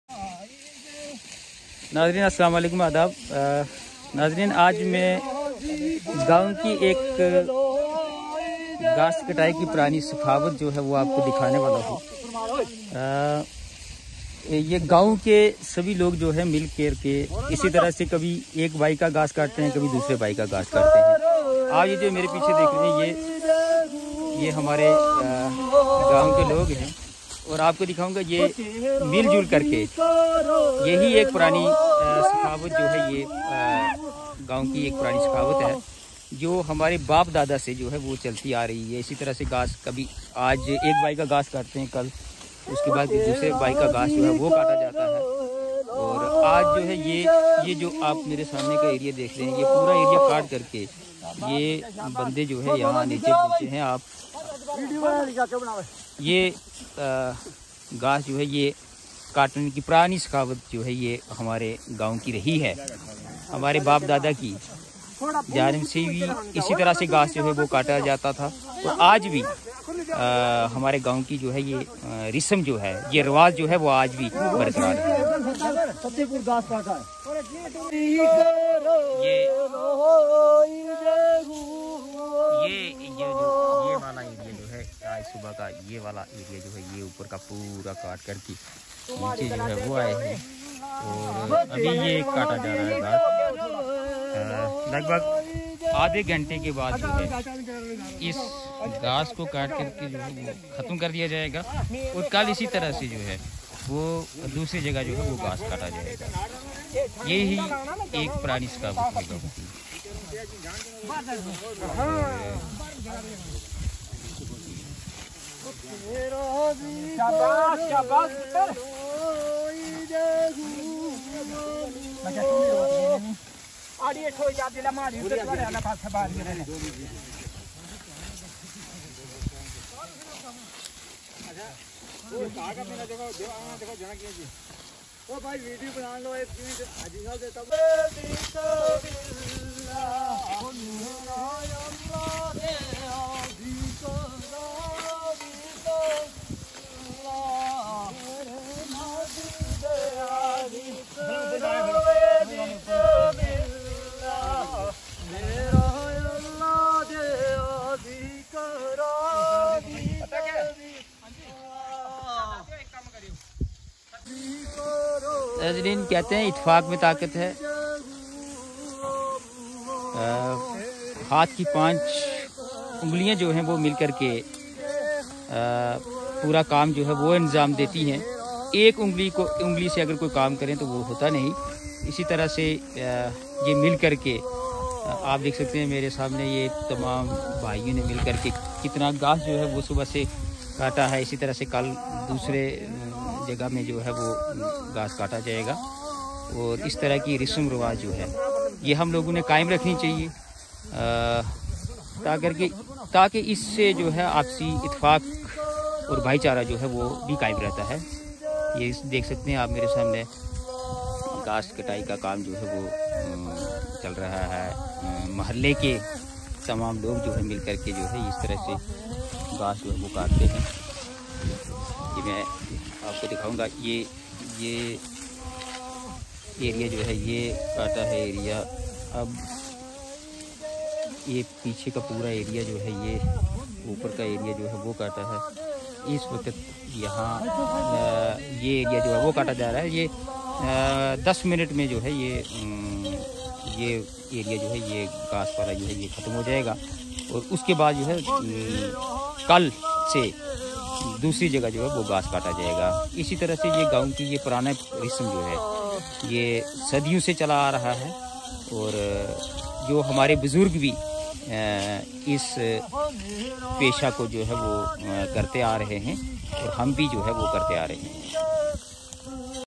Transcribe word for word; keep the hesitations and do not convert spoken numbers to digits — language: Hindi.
नाज़रीन अस्सलाम वालेकुम, आदाब। नाज़रीन, आज मैं गांव की एक घास कटाई की पुरानी सखावत जो है वो आपको दिखाने वाला हूँ। ये गांव के सभी लोग जो है मिल कर के इसी तरह से कभी एक भाई का घास काटते हैं, कभी दूसरे भाई का घास काटते हैं। आज ये जो मेरे पीछे देख रहे हैं, ये ये हमारे गांव के लोग हैं और आपको दिखाऊंगा ये मिलजुल करके यही एक पुरानी सखावत जो है, ये गांव की एक पुरानी सखावत है जो हमारे बाप दादा से जो है वो चलती आ रही है। इसी तरह से घास कभी आज एक भाई का घास काटते हैं, कल उसके बाद दूसरे भाई का घास जो है वो काटा जाता है। और आज जो है ये ये जो आप मेरे सामने का एरिया देख रहे हैं, ये पूरा एरिया काट करके ये बंदे जो है यहाँ नीचे पहुँचे हैं। आप ये घास जो है ये काटने की पुरानी सखावत जो है ये हमारे गांव की रही है। हमारे बाप दादा की जानिब से भी इसी तरह से घास जो है वो काटा जाता था और आज भी आ, हमारे गांव की जो है ये रिस्म जो है, ये रिवाज जो है वो आज भी बरकरार है। ये ये ये जो ये वाला एरिया जो है आज सुबह का ये वाला एरिया जो है ये ऊपर का पूरा काट करके नीचे जो है वो आए हैं और अभी ये काटा जा रहा है घास। लगभग आधे घंटे के बाद जो है इस घास को काट करके जो है वो ख़त्म कर दिया जाएगा और कल इसी तरह से जो है वो दूसरी जगह जो है वो घास काटा जाएगा। ये ही एक पुरानी सखावत होगा। ओ भाई वीडियो बना लो एक मिनट अजीब देता नाज़रीन, कहते हैं इत्तेफाक में ताकत है। आ, हाथ की पांच उंगलियां जो हैं वो मिलकर के आ, पूरा काम जो है वो इंतज़ाम देती हैं। एक उंगली को उंगली से अगर कोई काम करें तो वो होता नहीं। इसी तरह से आ, ये मिल कर के आप देख सकते हैं मेरे सामने ये तमाम भाइयों ने मिल कर के कितना घास जो है वो सुबह से काटा है। इसी तरह से कल दूसरे जगह में जो है वो घास काटा जाएगा और इस तरह की रस्म रिवाज जो है ये हम लोगों ने कायम रखनी चाहिए ताकि ताकि इससे जो है आपसी इत्तेफाक और भाईचारा जो है वो भी कायम रहता है। ये देख सकते हैं आप मेरे सामने घास कटाई का काम जो है वो चल रहा है। महल्ले के तमाम लोग जो है मिल कर के जो है इस तरह से घास जो है वो काटते हैं। ये मैं आपको दिखाऊंगा। ये ये एरिया जो है ये काटा है एरिया। अब ये पीछे का पूरा एरिया जो है ये ऊपर का एरिया जो है वो काटा है। इस वक्त यहाँ ये एरिया जो है वो काटा जा रहा है। ये आ, दस मिनट में जो है ये ये एरिया जो है ये घास वाला जो है ये ख़त्म हो जाएगा और उसके बाद जो है कल से दूसरी जगह जो है वो घास काटा जाएगा। इसी तरह से ये गांव की ये पुराना रस्म जो है ये सदियों से चला आ रहा है और जो हमारे बुज़ुर्ग भी इस पेशा को जो है वो करते आ रहे हैं और हम भी जो है वो करते आ रहे हैं।